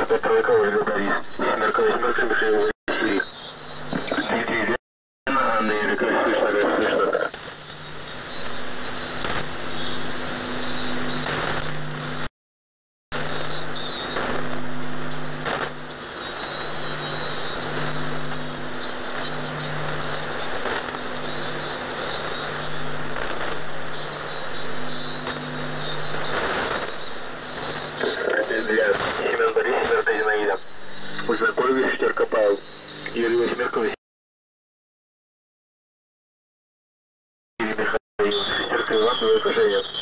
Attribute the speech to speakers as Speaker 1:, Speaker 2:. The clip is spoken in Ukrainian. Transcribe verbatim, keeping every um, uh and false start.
Speaker 1: опять тройка, Ольга, Борис. Семерка, восьмерка, Михаил, Василий. Дмитрий, Анна, Ерика, слышно, как слышно. Семен Борис, Семерка, Зинаида. Узнакомились, шестерка, Павел. Юрий, восьмерка, Василий. Михаил, шестерка, Иван, двойка, Женя.